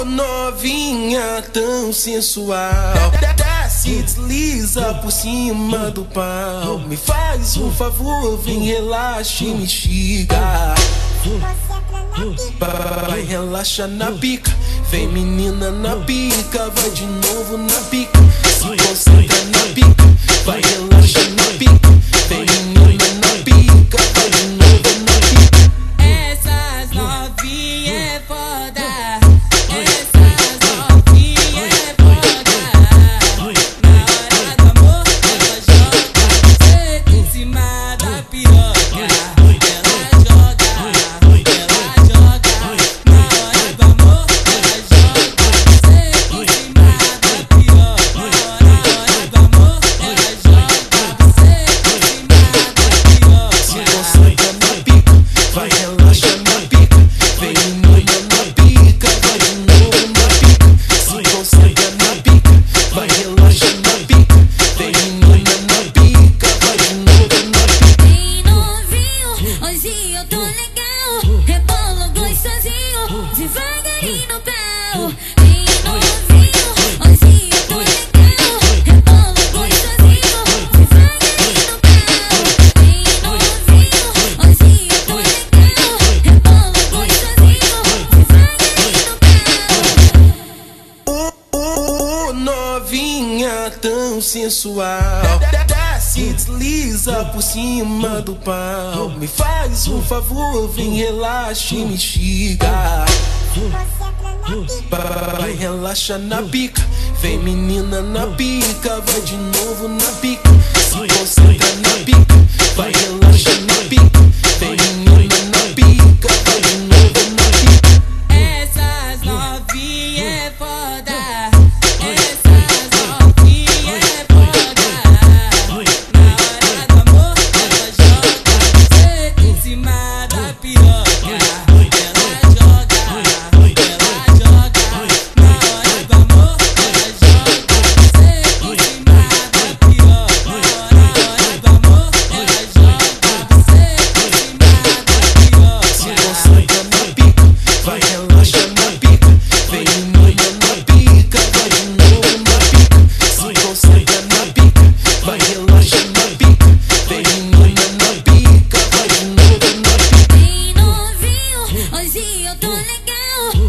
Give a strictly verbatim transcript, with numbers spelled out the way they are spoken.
oh, novinha tão sensual, se desliza por cima do pau. Me faz um favor, vem, relaxa e me estiga. Vai, relaxa na pica, vem menina na pica, vai de novo na pica, se concentra na pica, vai, relaxa na pica, vem menina na pica, vai de novo na pica. Essas novinhas é foda, essas novinhas é foda. Na hora do amor ela joga você em cima da piroca. Ela joga, ela joga. Na hora do amor ela joga você em cima da piroca. Na hora do amor ela joga você em cima da piroca. Se concentra na pica, vai, relaxa na pica, vem menina na pica, vai de novo na pica. Se concentra na pica, vai, relaxa na pica, vem menina na pica, vai de novo na pica. Ei, novinho, hoje eu tô legal, rebolo gostosinho, devagarinho no pau. Ei, novinho, hoje eu tô legal, rebolo gostosinho, devagarinho no pau. Ei, novinho, hoje eu tô legal, rebolo gostosinho, devagarinho no pau. Oh, oh, novinha tão sensual, se desliza por cima do pau. Me faz um favor, vem, relaxa e me estiga. Vai, relaxa na pica, vem menina na pica, vai de novo na pica, se concentra na pica, vai, relaxa na pica, vem menina na pica, vai de novo na pica. Essas novinhas é foda, essas novinhas é foda. Na hora do amor ela joga você em cima da piroca. Ela joga, ela joga. Na hora do amor ela joga você em cima da piroca. Na hora do amor ela joga você em cima da Se piroca. concentra na pica, vai, relaxa na pica, vem menina na pica, vai de novo na pica. Se concentra na pica, vai, relaxa na pica, vem menina na pica, vai de novo na pica. Ei, novinho, hoje eu tô legal,